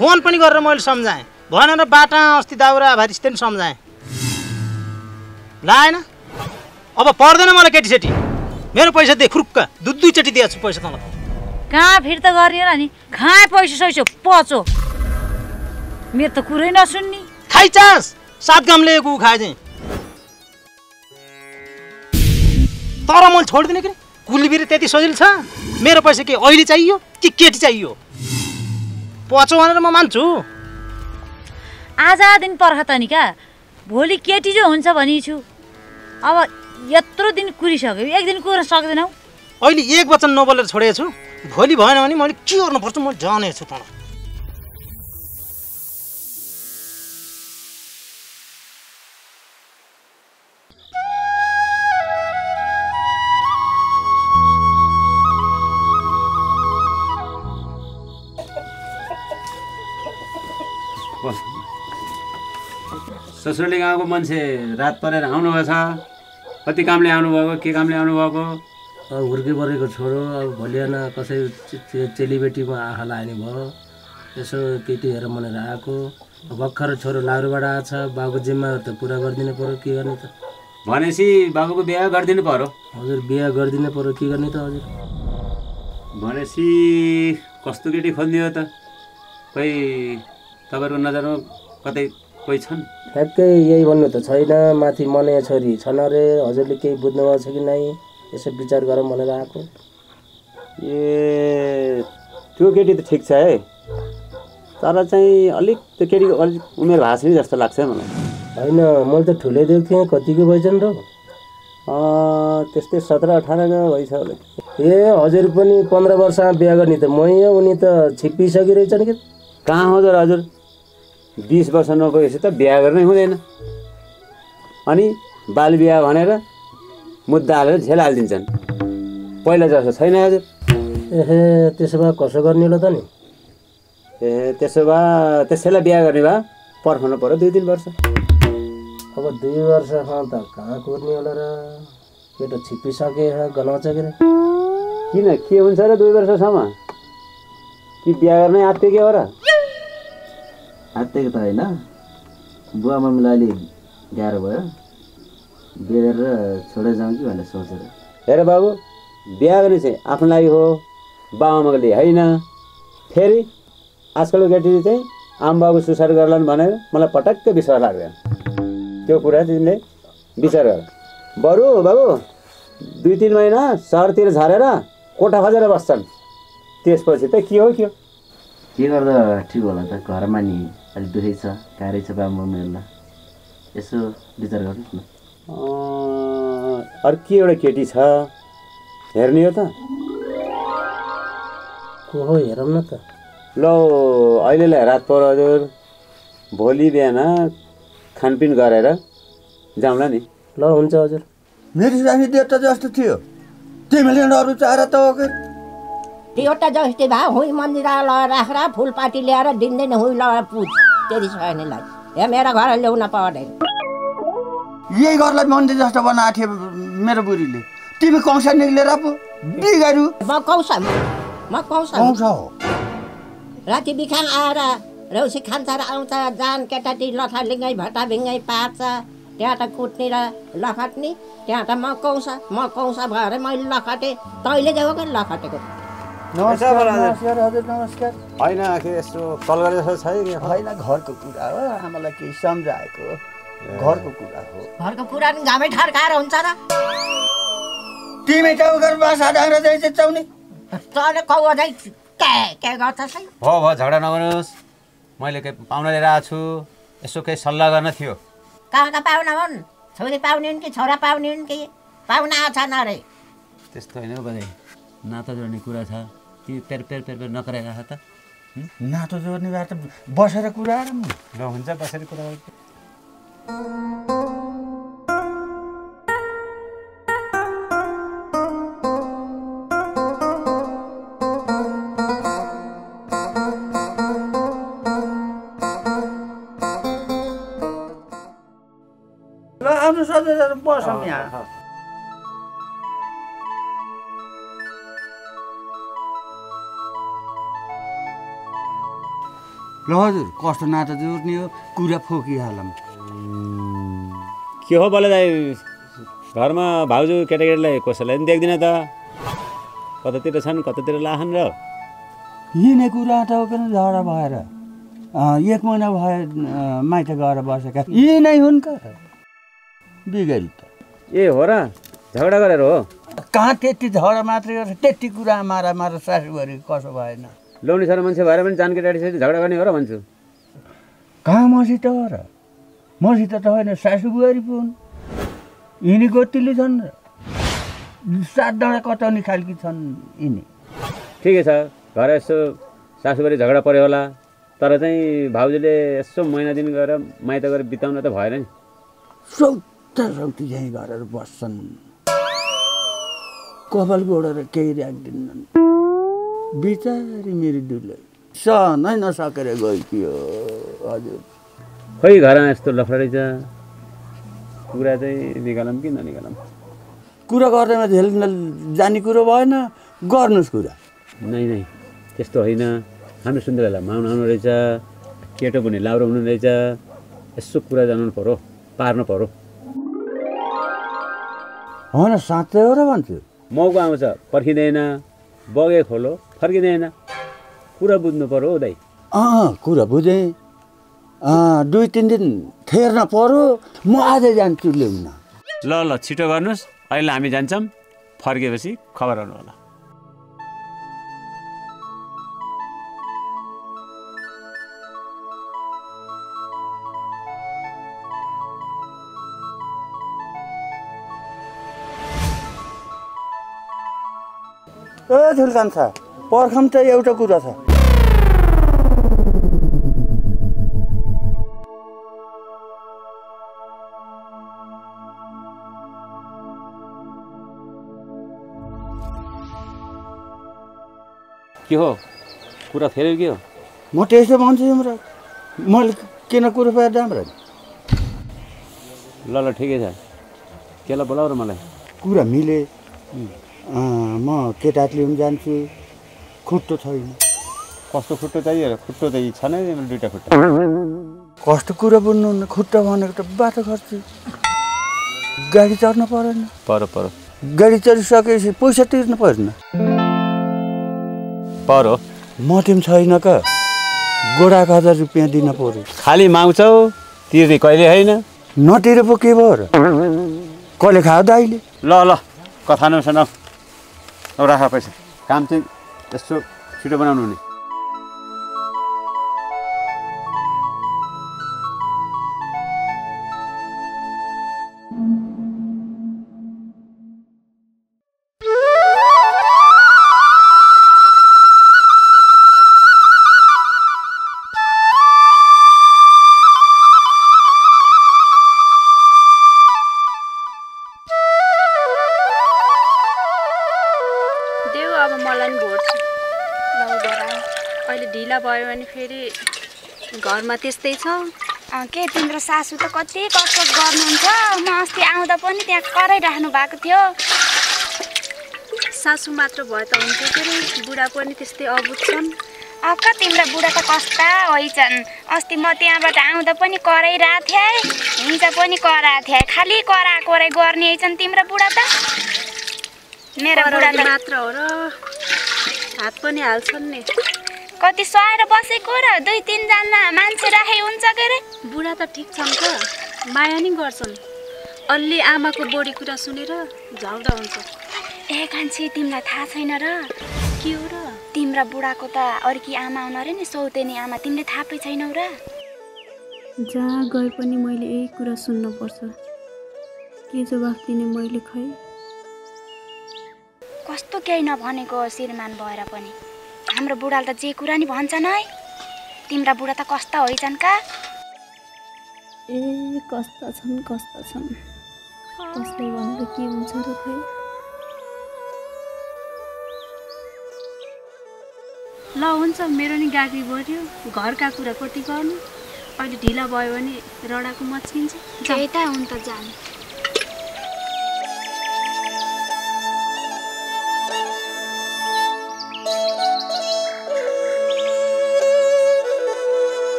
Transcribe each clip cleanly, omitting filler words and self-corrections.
Phone पनि गरेर मैले सम्झाएँ भएन र बाटा अस्ति दाउरा भाइसित पनि सम्झाएँ लाएन अब पर्दैन मलाई केटीसेटी मेरो पैसा दे खुरुक्क दुईचोटि दिएको छु पैसा तँलाई कहाँ फिर्ता गर्ने र नि खाए पैसा सैसो पचो मेरो त कुरै नसुन्नी खाइ चास 7 गाम ल्याएको खाए चाहिँ तर मैले छोड्दिनँ कि कुलीबिरी त्यति सजिलो छ मेरो पैसा के अहिले चाहियो कि केटी चाहियो पचो भनेर म मान्छु आज दिन पर्ख त नि क्या भोलि केटी जो हुन्छ भनी छु अब यत्रो दिन कुरिसक्यो एक दिन कुर्न सक्दैनौ अहिले एक वचन नबोलेर छोडेको छु भोलि भएन भने मैले के गर्नुपर्छ म जानेछु त ससुराली गाउँको मान्छे रात परेर आउनुभएको छ कति कामले आउनुभएको के कामले आउनुभएको अब हुर्के परेको छोरो अब भोलि बिहान कसै चेलीबेटीको आँखा लाग्ने भयो यसो केटी हेर भनेर आएको भर्खर छोरो लारुबाट आएको छ बाबुको जिम्मा त पुरा गरिदिनु पर्यो के गर्ने त भनेपछि बाबुको बिहा गरिदिनु पर्यो हजुर बिहा गरिदिनु पर्यो के गर्ने त हजुर भनेपछि कस्तो केटी खोलिदियो त कोही तपाईँहरूको नजरमा कतै कोही छन् ठ्याक्कै यही भन्नु त छैन माथि मने छोरी छन् अरे हजुरले केही बुझ्नुभएको छ कि नै यसो विचार गरौँ भनेर आएको ए त्यो केटी त ठिक छ है तर चाहिँ अलिक त्यो केटीको अलिक उमेर भएको छ जस्तो लाग्छ मलाई होइन मैले त ठुलै दिएको थिएँ कतिको भएछन् र त्यस्तै 17-18 भइछ होला ए हजुर पनि 15 वर्षमा बिहा गर्ने त मै उनी त छिप्पिसकिरहेछन् कि कहाँ हजुर हजुर 20 वर्ष नगएपछि त बिहा गर्नै हुँदैन अनि बाल बिहा भनेर मुद्दा हालेर झेल हालिदिन्छन् पहिला जस्तो छैन हजुर एहे त्यसो भए कसो गर्ने होला त नि ए त्यसो भए त्यसैलाई बिहा गर्ने भए पर्खनु पर्यो 2-3 वर्ष अब 2 वर्षमा त कहाँ कुर्ने होला र केटो छिप्पिसके गनाउँछ के रे किन के हुन्छ र 2 वर्षसम्म कि बिहा गर्नै आत्तिके हो र आत्तिको त होइन बुवा मम्मीलाई अलि गाह्रो भयो बेरेर छोडेर जाउँ कि भनेर सोचेर हेर बाबु बिहा गर्ने चाहिँ आफ्नो लागि हो बाबाआमाको लागि होइन फेरि आजकलको केटी चाहिँ आमाबाबु सुसाइड गर्लान् भनेर मलाई पटक्क विश्वास लाग्दैन त्यो कुरा तिमीले विचार गर बरु बाबु 2-3 महिना सहरतिर झरेर कोठा खोजेर बस्छन् त्यसपछि त के हो के गर्दा ठिक होला त घरमा नि अलिक दुखै छ गाह्रै छ बाबा मम्मीहरूलाई यसो विचार गर्नुहोस् न अर्को एउटा केटी छ हेर्ने हो त को हो हेरौँ न त ल अहिलेलाई रात पर्यो हजुर भोलि बिहान खानपिन गरेर जाउँला नि ल हुन्छ हजुर मेरो साथी देवता जस्तो थियो तिमीले अरू चारा त हो एउटा जस्तै भए हुँ मन्दिर राखेर फुलपाती ल्याएर दिँदैन हुँ ल पुज त्यति छैनलाई यहाँ मेरो घर ल्याउन पर्दैन यही घरलाई मन्दिर जस्तो बनाएको थियो मेरो बुढीले तिमी कौसा निक्लेर पो बिगारु म कौसा हो राति बिहान आएर रौसी खान्छ र आउँछ जान केटाटी लथा लिङ्गै भट्टा भिङ्गै पार्छ त्यहाँ त कुट्ने र लखट्ने त्यहाँ त म कौसा भएर मैले लखटेँ तैँले जाऊ कि लखटेको नमस्कार हजुर नमस्कार होइन आखिर यस्तो कल गरे जस्तो छ होइन घरको कुरा हो आमालाई केही सम्झाएको घरको कुरा हो घरको कुरा नि घामै ठर्काएर हुन्छ र तिमी टाउकर बासा डाँग्रा जाइछ चाउने तँले कौवा चाहिँ के गर्छस् है भयो झगडा नगर्नुहोस् मैले केही पाहुना लिएर आएको छु यसो केही सल्लाह गर्न थियो कहाँका पाहुना हुन् छोरी पाउने हुन् कि छोरा पाउने हुन् कि पाहुना आछन् अरे त्यस्तो होइन हौ बजे नाता जोड्ने कुरा छ ती पेर नकराइराख त नातो जोड्ने भए त बसेर कुरा ल हुन्छ बसेर कुरा ल आउनु सधैँ बसौँ यहाँ ल हजुर कस्तो नाता जोड्ने हो कुरा फोकिहालौँ। के हो बले दाइ घरमा भाउजू केटाकेटीलाई कसैलाई पनि देख्दिनँ त कतातिर छन् कतातिर लाखन् र यिनै कुरा त हो किन झगडा भएर 1 महिना भए माइत गएर बसेका यी नै हुन् का बिगरी त ए हो र झगडा गरेर हो कहाँ त्यति झगडा मात्रै गर्छ त्यति कुरा मारा सासुभरि कसो भएन लोनी सर मान्छे भएर पनि जान केटाकेटी झगडा गर्ने हो र भन्छु कहाँ मसित हो र मसित त होइन सासुबुहारी पो हुन् यिनी गोतिली छन् र 7 डाँडा कटाउने खालकी छन् यिनी ठिकै छ घर यसो सासुबारी झगडा पर्यो होला तर चाहिँ भाउजूले यसो महिना दिन गएर माइत गएर बिताउन त भएन नि सौती झैँ गरेर बस्छन् कपाल गोडेर केही राख्दिनन् बिचारी मेरो दुलै सहनै नसकेर गइकियो हजुर खोइ घरमा यस्तो लफडा रहेछ कुरा चाहिँ निकालौँ कि ननिकालौँ कुरा गर्दैमा झेल्न जाने कुरो भएन गर्नुहोस् कुरा नै नै त्यस्तो होइन हाम्रो सुन्दरलाई माउनु आउनु रहेछ केटो पनि लाउरो हुनु रहेछ यसो कुरा जानु पर्यो पार्नु पर्यो हो न साँच्चै हो र भन्छु मौका आउँछ पर्खिँदैन बगे खोलो फर्किँदैन कुरा बुझ्नु पर्यो हौ दाइ कुरा बुझेँ 2-3 दिन ठेर्न पर्यो म आजै जान्छु ल्याउन ल ल छिटो गर्नुहोस् अहिले हामी जान्छौँ फर्केपछि खबर आउनु होला ए झुल्कान्छ पर्खम त एउटा कुरा छ के हो कुरा फेरि के हो म त्यसो भन्छु तिम्रो मैले किन कुरो पाएर राम्रो ल ल ठिकै छ केलाई बोलाउ र मलाई कुरा मिले म केटाले पनि जान्छु खुट्टो छैन कस्तो खुट्टो चाहियो र खुट्टो त छ नै 2टा खुट्टा कस्तो कुरा बुझ्नुहुन्न खुट्टा भनेको त बाटो खर्च गाडी चढ्न परेन पर गाडी चढिसकेपछि पैसा तिर्नु पर्दैन परो मटिम छैन का गोडाको 1000 रुपियाँ दिन पर्यो खाली माग्छौ तिर्ने कहिले होइन नतिरे पो के भयो र कहिले खायो दाइले ल ल कथा नसुनाऊ अब राख पैसा काम चाहिँ यस्तो छिटो बनाउनु हुने भयो भने फेरि घरमा त्यस्तै छ के तिम्रो सासू त कति कसरत गर्नुहुन्छ म अस्ति आउँदा पनि त्यहाँ कराइराख्नु भएको थियो सासू मात्र भए त हुन्थ्यो के रे बुढा पनि त्यस्तै अबुझ छन् अक्का तिम्रो बुढा त कस्ता होइछन् अस्ति म त्यहाँबाट आउँदा पनि कराइरहेको थिएँ हिंसा पनि कराएको थिएँ खालि कराकोरै गर्ने छन् तिम्रो बुढा त मेरो बुढा त मात्र हो र हात पनि हाल्छन् नि कति सहेर बसेको र 2-3 जना मान्छे राखे हुन्छ के रे बुढा त ठिक छन् त माया नि गर्छन् अलि आमाको बोडी कुरा सुनेर झगडा हुन्छ ए कान्छी तिमीलाई थाहा छैन र के हो र तिम्रो बुढाको त अर्की आमा हुन रे नि सौतेनी आमा तिमीले थाहा पै छैनौ र जहाँ गए पनि मैले यही कुरा सुन्न पर्छ के जवाफ दिने मैले खै कस्तो केही नभनेको श्रीमान भएर पनि हाम्रो बुढाले त जे कुरा नि भन्छन् है तिम्रा बुढा त कस्ता होइछन् का ए कस्ता छन् कसले भन्दा के हुन्छ र खै ल हुन्छ मेरो नि गाडी बढ्यो घरका कुरा कति गर्नु अहिले ढिला भयो भने रडाको मच्किन्छ त्यही त हुन्छ जानु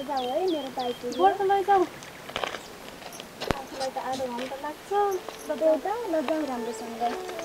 लैजाऊ है मेरो बाइक बोर्ड लैजाऊ आफूलाई त आधो घन्टा लाग्छ लजाऊ राम्रोसँग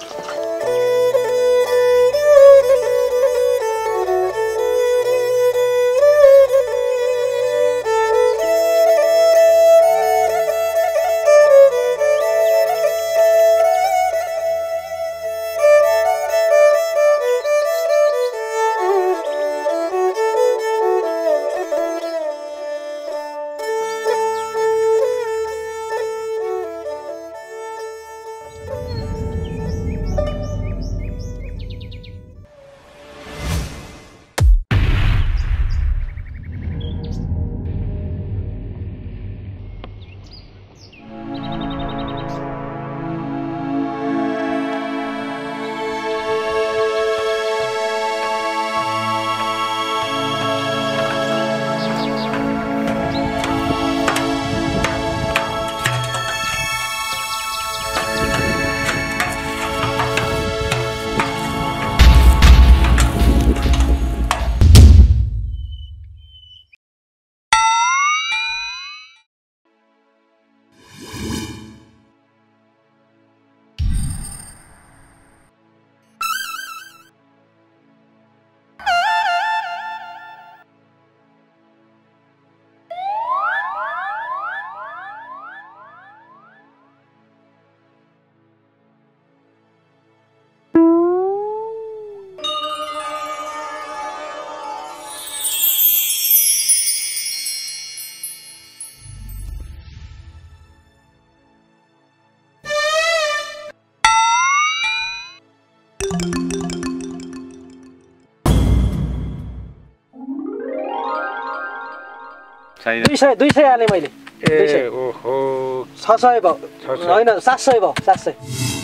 छैन 200 हालेँ मैले ए ओहो 600 भयो हैन 700 भयो 700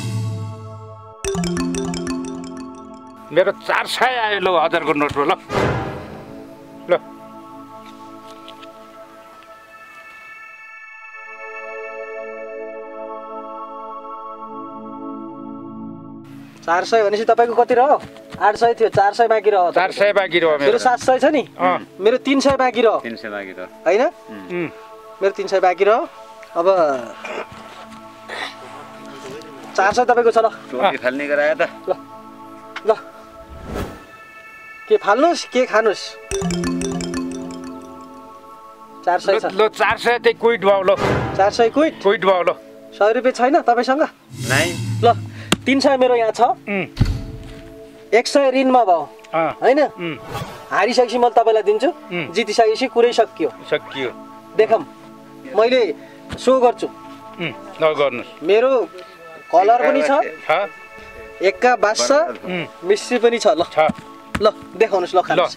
मेरो 400 आयो ल 1000 को नोट ल ल 400 भनेपछि तपाईको कति रह्यो 800 थियो 400 बाँकी रह्यो 400 बाँकी रह्यो मेरो 700 छ नि मेरो 300 बाँकी रह्यो 300 बाँकी रह्यो हैन मेरो 300 बाँकी रह्यो अब 400 तपाईको छ ल टोपी फाल्ने गरायो त ल ल के फाल्नुस् के खानुस् 400 छ ल 400 चाहिँ क्विट भयो ल 400 क्विट भयो ल 100 रुपैयाँ छैन तपाईसँग नै ल 300 मेरो यहाँ छ 100 ऋणमा भयो हैन हारिसकेपछि म तपाईलाई दिन्छु जितिसकेपछि कुरै सकियो देखम मैले सो गर्छु ल गर्नुस् मेरो कलर पनि छ एक्का बास्छ मिस्सी पनि छ ल ल देखाउनुस् ल खानुस्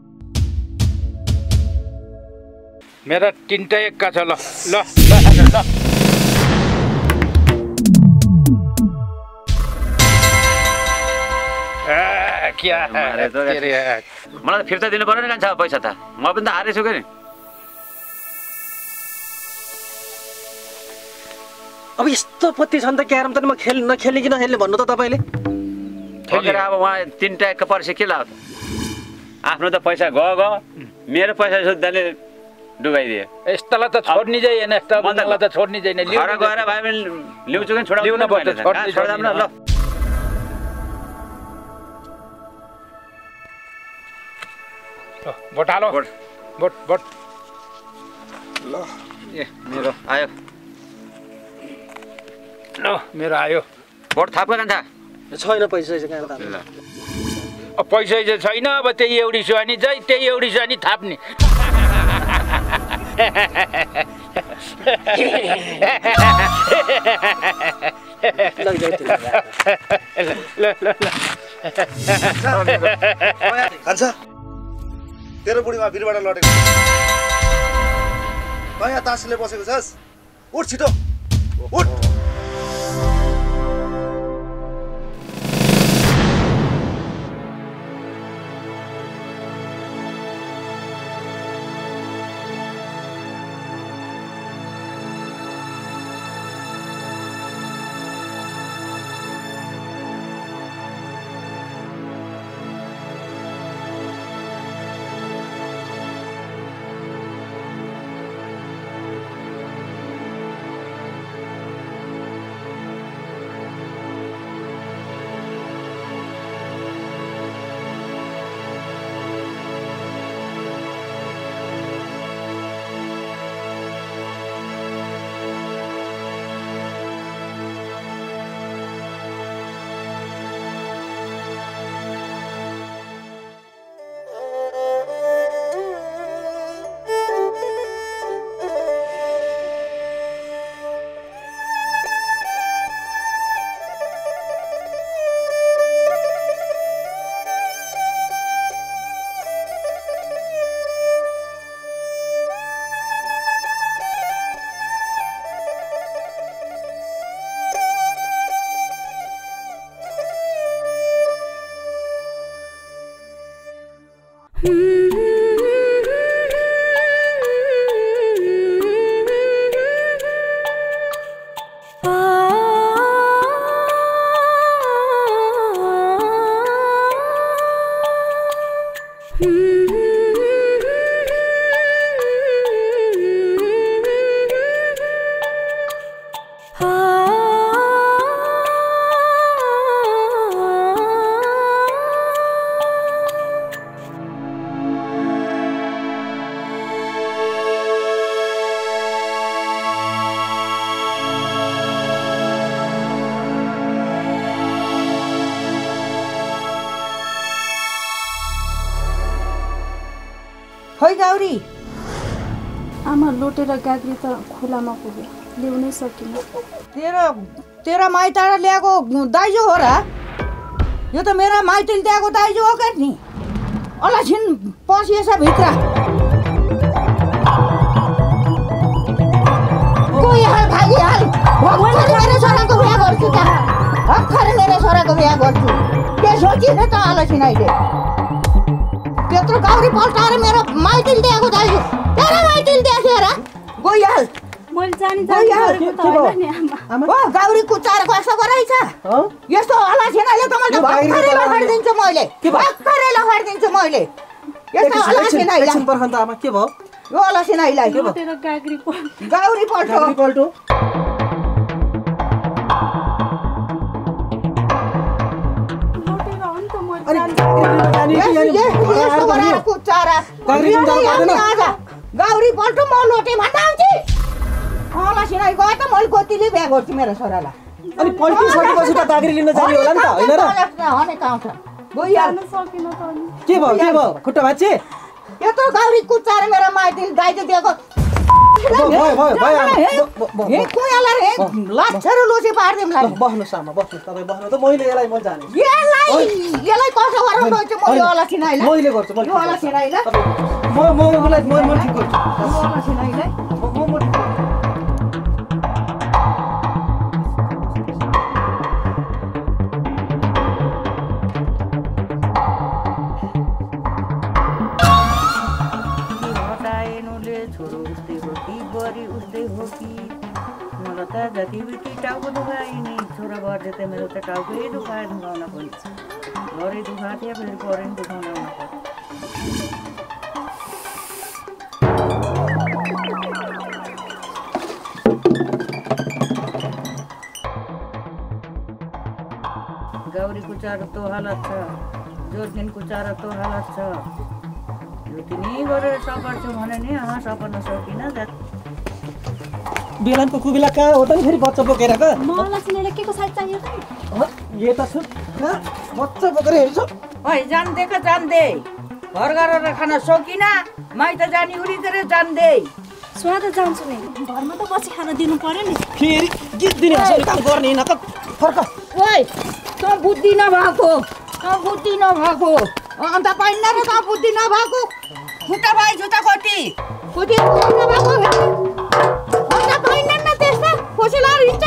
मेरा 3टा एक्का छ ल ल क्या मलाई फिर्ता दिनु पर्यो नि कान्छ पैसा त म पनि त हारेछु के नि अब यस्तो पत्ती छन् त क्यारम त म नखेल्ने कि नखेल्ने भन्नु त तपाईले ठोकेर अब उहाँ 3टा एक पर्छ के लाग्यो आफ्नो त पैसा गयो मेरो पैसा सुत्दाले डुबाइदियो यस्तालाई त छोड्नी जाइ हैन यस्तालाई त छोड्नी जाइ न घर गएर भाइ पनि ल्याउँछु कि छोडाउनु पर्छ छोड्दाम न ल भोट हालो भोट ल ए मेरो आयो ल मेरो आयो भोट थाप्का कान्छा छैन पैसा कहाँ थाप्ने ल अब पैसा चाहिँ छैन अब त्यही एउटी सुहानी चाहिँ त्यही एउटी सुहानी थाप्ने कान्छा तेरो बुढीमा भिरबाट लडेको कहाँ तासले बसेको छस् उठ छिटो उठ खै गाउरी आमा लोटेर गाग्री त खोलामा पुग्यो ल्याउनै सकिन तेरा माइतबाट ल्याएको दाइजो हो र यो त मेरा माइतले ल्याएको दाइजो हो क्या नि अलछिन पसिएछ भित्र भागिहाल मेरो छोराको बिहा गर्छु त भर्खर मेरो छोराको बिहा गर्छु के सोचिने त अलछिन अहिले त्यत्रो गाउरी पल्टाएर मेरो माइतले ल्याएको दाइजो तेरा माइतले देखेर गइहाल गाउरी कुचाएर कस्तो गराइछ यस्तो अलछिनाले त मैले भर्खरै लखाडिदिन्छु मैले भर्खरै लखाडिदिन्छु मैले यस्तो अलछिनाले पर्खन त आमा के भयो यो अलछिनालाई के लोटेर गाउरी पल्टो गाउरी पल्टो म लोटे भन्दा आउँछु अलछिनाइ गयो त मैले गोतीले बिहा गर्छु मेरो छोरालाई अनि पल्टिसकेपछि त गाग्री लिन जाने होला नि त हैन र हने आउँछ गइहाल्नु सकिन त अनि के भयो खुट्टा भाँच्चे यत्रो गाउरी कुचाएर मेरो माइतीले दाइजो दिएको हे कुयाला रे लाछारो लोसी पार्दिमलाई बस्नु सामा बस्नु तपाई बस्नु त मैले यसलाई म जाने यसलाई कसो गर्न गइछु म यो अलछिनाइलाई मैले गर्छु यो अलछिनाइलाई म ठिक गर्छु यो अलछिनाइलाई म ठिक जति बिटी टाउको दुखाइने छोरा गर्दै त मेरो त टाउकै दुखाएर दुखाउन पर्छ घरै दुखाएको थियो फेरि परे नि दुखाउन आउनु पर्छ गाउरी कुचाएर तो हालत छ जोर्जिन कुचाएर तो हालत छ यो तिनी गरेर सपर्छु भने नि सपर्न सकिनँ बेलानको कुबेला कहाँ हो त नि फेरि बच्चा बोकेर का मलाई सिनेले केको साइज चाहियो त ये त छु बच्चा बोकेर हेर्छु ओइ जान दे घर गरेर खान सकिना माइत जानी उरी करे जान दे सुना त जान्छु नि घरमा त बसी खान दिनु पर्यो नि फेरि गीत दिने असले काम गर्ने न त फर्क ओइ त बुद्धि नभएको अन्त पाइन र त बुद्धि नभएको खुट्टा भाइ जुत्ता कोटी नभएको पाइन्न त्यस्ता खोसेला हिँड्छ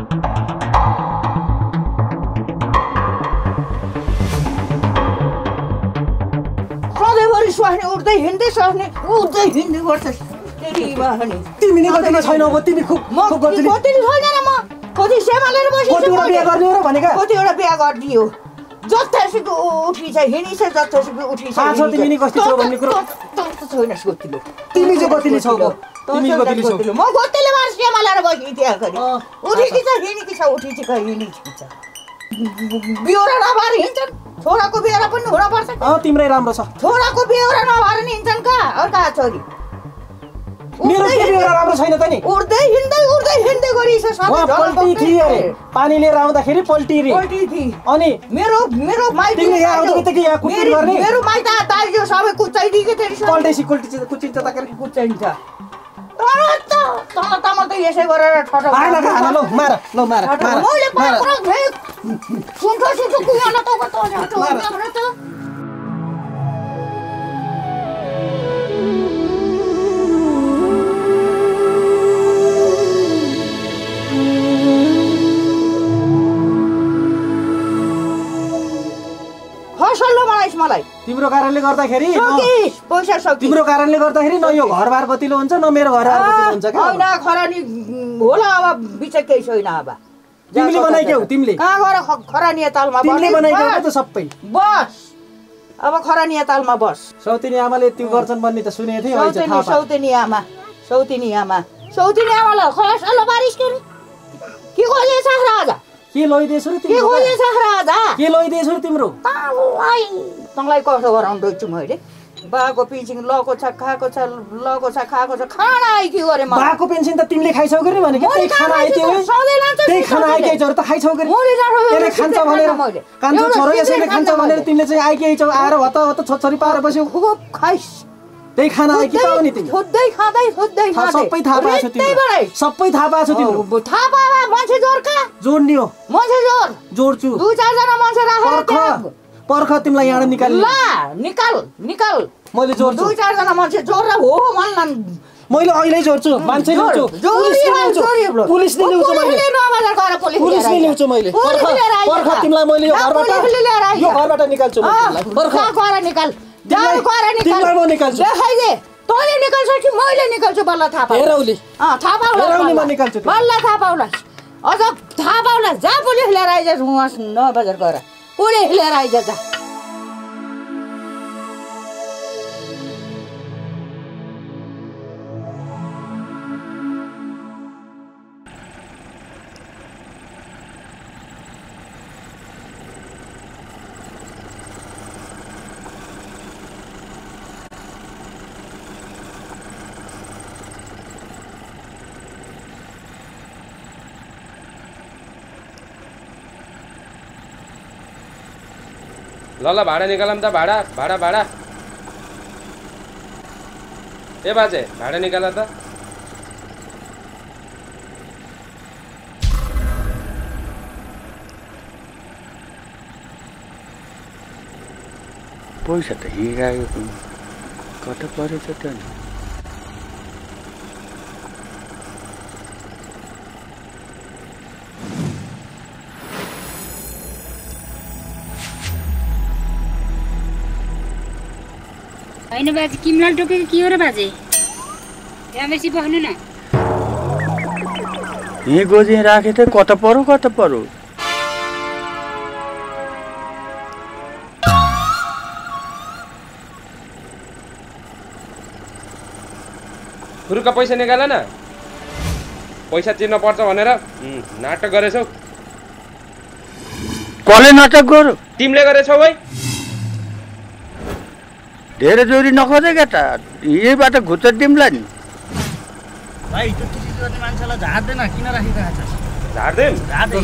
सधैँभरि स्वास्नी उठ्दै हिँड्दै गर्छ तिमी नि गतिले छैनौ तिमी खुब गतिले छैन र म कति सेमालेर बसिछु बिहा गर्ने हो र भनेका कतिवटा बिहा गरिदियो जत्तासुकै उठिन्छ हिँडिन्छ जत्तासुकै उठिन्छ तिमी नि कस्तो छौ भन्ने कुरो छैनस् गतिलो तिमी चाहिँ गतिले छौ तिमी गतिले छौ म गतिले मार सेमालेर बसिँ त्यहाँ गरी उठेकी छ हिँडेकी छ उठेकी छ हिँडेकी छ बिहोरा नभएर हिँड्छन् छोराको बिहोरा पनि हुनपर्छ तिम्रै राम्रो छ छोराको बिहोरा नभएर नि हिँड्छन् कहाँ अर्का छोरी मेरो बिहोरा राम्रो छैन त नि उड्दै हिँड्दै गरिछ पल्टी थिए पानी लिएर आउँदाखेरि पल्टी थी अनि मेरो माइती तिमीले यहाँ आउँदै कि यहाँ कुट्नु गर्ने मेरो माइती दाइजो सबै कुचाइदिएको थियो पल्टेसी कुचिन्छ त के कुचाइन्छ तल त यसै गरेर ठटो मार मैले पाक्रो सुन्थो कुयाला त मलाई तिम्रो कारणले गर्दाखेरि पैसा सक्यो तिम्रो कारणले गर्दाखेरि न यो घरबार गतिलो हुन्छ न मेरो घरबार गतिलो हुन्छ के हैन खरानी होला अब बिचक केही छैन अब तिमीले बनाइक्यौ तिमीले कहाँ गएर खरानी तालमा तिमीले बनाइक्यौ त सबै बस अब खरानी तालमा बस सौतिनी आमाले त्यो गर्छन् भन्ने त सुनेको थिए अहिले थाहा पाए सौतिनी आमालाई खलास बारिस के खोजेछ राजा के लैदेछु र तिम्रो के खोजेछ राजा के लैदेछु तिम्रो तँलाई कसो गराउँदैछु मैले बाको पेन्सन लगेको छ खाएको छ खाना आइ के गरे म बाको पेन्सन त तिमीले खाइछौ गरे भने के त्यही खाना आइ त्यही खाना आइ के त खाइछौ गरे त्यसले खान्छ भनेर कान्छो छोरो यसैले खान्छ भनेर तिमीले चाहिँ आइ के छौ आएर हत छोरी पाएर बस्यौ खुब खाइस त्यही खाना आयो कि त नि तिमी सोध्दै खाँदै सबै थाहा पाएको छ तिमीलाई सबै थाहा पाएको छ तिमीले थाहा पाए मान्छे जोड्का जोड्ने हो मान्छे जोड्छु 2-4 जना मान्छे राखेर पर्ख तिमीलाई यहाँ निकाल निकाल मैले जोड्छु 2-4 जना मान्छे जोडेर हो भन्ला मैले अहिले जोड्छु मान्छे ल्याउँछु पुलिसले ल्याउँछु पुलिसले ल्याउँछु मैले पर्ख तिमीलाई मैले यो घरबाट निकाल्छु गएर निकाल तिमीलाई म निकाल्छु देखाइदे तँले निकाल्छौ कि मैले निकाल्छु बल्ल थाहा पाउ हेरौली थाहा पाउला म निकाल्छु बल्ल थाहा पाउला अझ थाहा पाउला जा पुलिस लिएर आइज 9 बजे गएर पुलिस लिएर आइज जा ल भाडा निकालौँ त भाडा ए बाजे भाडा निकाल त पैसा त हिँडायो कता परेछ त होइन बाजे किमलाल टोकेको के हो र बाजे यहाँ बेसी बस्नु न यहीँ गोजी राखे त कता पर्यो खुरुका पैसा निकाल न पैसा तिर्न पर्छ भनेर नाटक गरेछौ कसले नाटक गर्यो तिमीले गरेछौ है धेरै जोरी नखोजेका त यहीबाट घुच्च दिउँला नि भाइ त्यो टिसी गर्ने मान्छेलाई झार्दैन किन राखिरहेको छ झार्दैन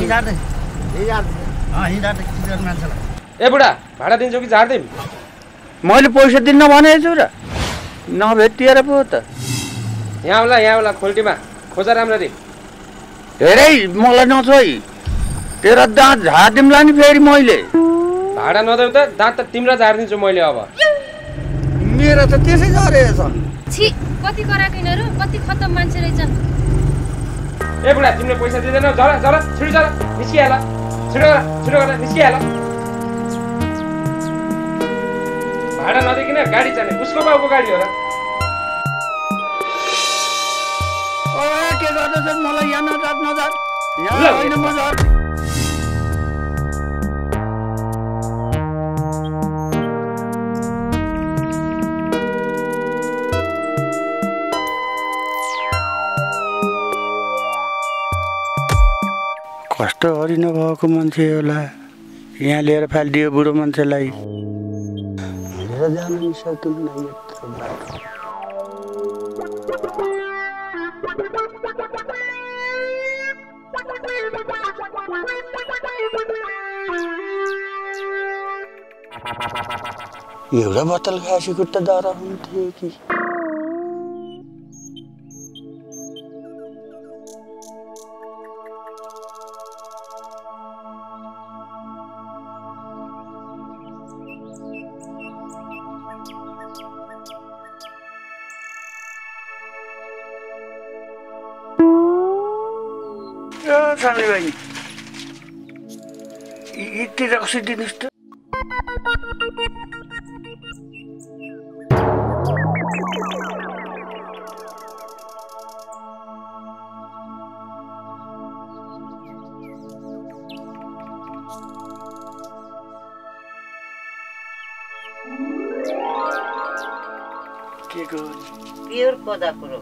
मान्छेलाई ए बुढा भाडा दिन्छौ कि झार्दैन मैले पैसा दिन भनेको छु र नभेटिएर पो त यहाँ होला खोल्टीमा खोज राम्ररी हेरै मलाई नछोइ तेरो दाँत झार्दिउँला नि फेरि मैले भाडा नदेऊ त दाँत त तिम्रो झारिदिन्छु मैले अब मेरो त त्यसै गरेछ छि कति कराको यिनीहरू कति खतम मान्छे रहेछन् ए बुढा तिमीले पैसा दिँदैनौ जरा छिटो निस्किहाल छिटो गर निस्किहाल भाडा नदिकिन गाडी चल्ने उसको बाउको गाडी हो र के गर्दैछ मलाई यहाँ नजार यहाँ होइन म झर्ने कस्तो हरि नभएको मान्छे होला यहाँ लिएर फालिदियो बुढो मान्छेलाई लिएर जान नि सकिन्न यत्रो बाटो एउटा बोतल घाँसी खुट्टा डरा हुन्थ्यो कि सामी भाइ यति रक्सी दिनुहोस् त के को प्योर कोदा कुरो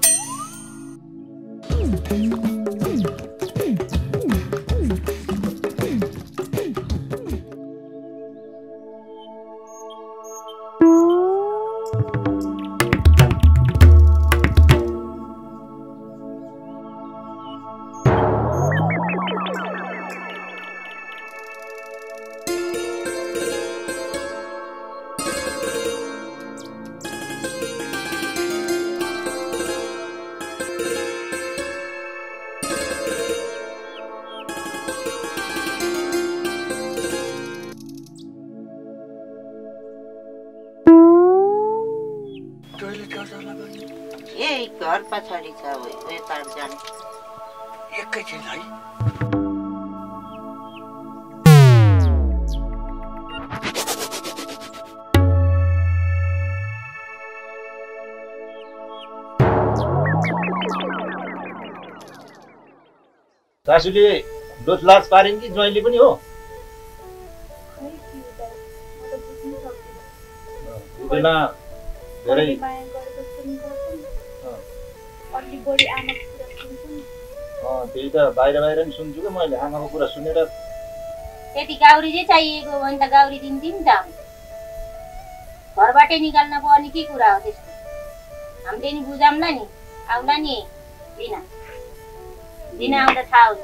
पछाडि छ यता जाने एकैछिन है सासूले लोचलाच पारिन् कि ज्वाइँले पनि हो बेला धेरै त्यही त बाहिर बाहिर नि सुन्छु कि मैले आमाको कुरा सुनेर त्यति गाउरी चाहिँ चाहिएको हो भने त गाउरी दिन्थ्यौँ नि त घरबाटै निकाल्न पर्ने के कुरा हो त्यस्तो हामीले नि बुझाउँला नि आउला नि दिन आउँदा थाहा हुन्छ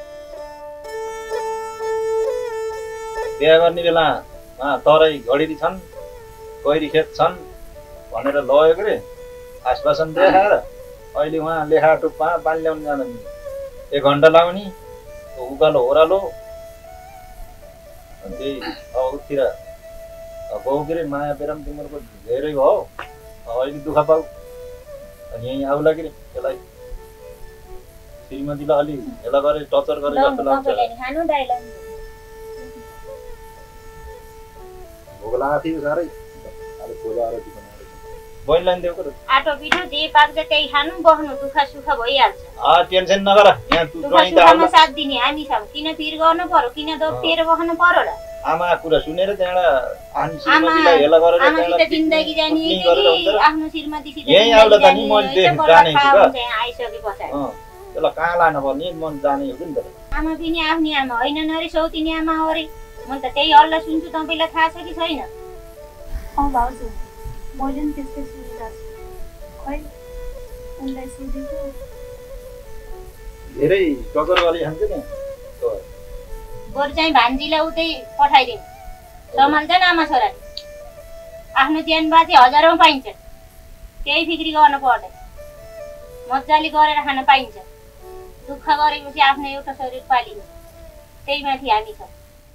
बिहा गर्ने बेला तराई घडेरी छन् कैरी खेत छन् भनेर लगेको रे आश्वासन देखाएर अहिले उहाँ लेखा टुप्पा पानी ल्याउनु जान 1 घन्टा लाउने उकालो ओह्रालो त्यही अब उतिर बाउ के रे माया प्रेम तिम्रो धेरै भयो अहिले दुःख पाऊ अनि यहीँ आउला कि रे त्यसलाई श्रीमतीलाई अलि हेला गरे टर्चर गरे जस्तो लाग्छ भोक लागेको थियो साह्रै बहिनीलाई देऊ कर आटो पिठो जे पाक्छ त्यही खानु बस्नु दुःख सुख भइहाल्छ टेन्सन नगर यहाँ तु ज्वाइँ त आउन साथ दिने हामी छौं किन पिर गर्नु पर्यो किन दोपेर बस्नु पर्यो र आमा कुरा सुनेर त्यहाँबाट आनी श्रीमतीलाई हेला गरेर त्यहाँबाट जिन्दगी जानी आफ्नो श्रीमती यही आउला त नि मैले जाने छु त आइसके पछाडि त्यसलाई कहाँ लान पर्ने मन जाने हो नि त आमा पनि आफ्नी आमा होइन नरे सौतिनी आमा हो रे म त त्यही हल्ला सुन्छु तपाईलाई थाहा छ कि छैन भाउजू मैले पनि त्यस्तै सुनिरहेको छु खै उनलाई सोधेको धेरै टकर गरे खान्छ नि बरु चाहिँ भान्जीलाई उतै पठाइदिउँ सम्हाल्छ न आमा छोरा आफ्नो ज्यान बाँचे हजारौँ पाइन्छ केही फिक्री गर्नु पर्दैन मजाले गरेर खान पाइन्छ दुःख गरेपछि आफ्नो एउटा शरीर पालिन्छ त्यही माथि हामी छौँ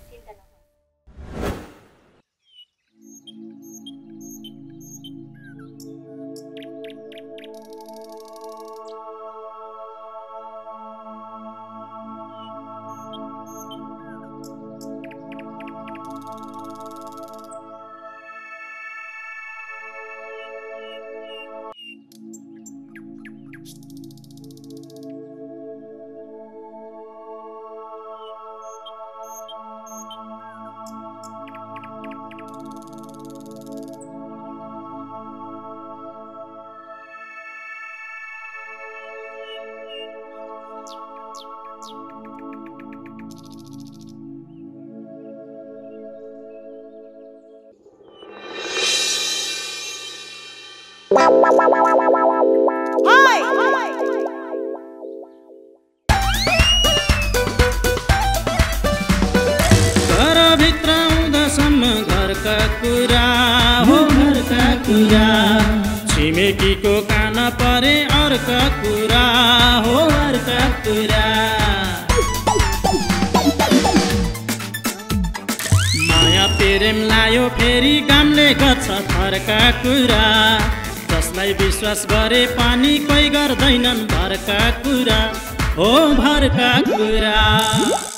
घरभित्र आउँदासम्म घरका कुरा हो घरका कुरा छिमेकीको कान परे अर्का कुरा हो अर्का कुरा माया प्रेम लायो फेरि गामले गर्छ फर्का कुरा जसलाई विश्वास गरे पनि कोही गर्दैनन् भरका कुरा हो भरका कुरा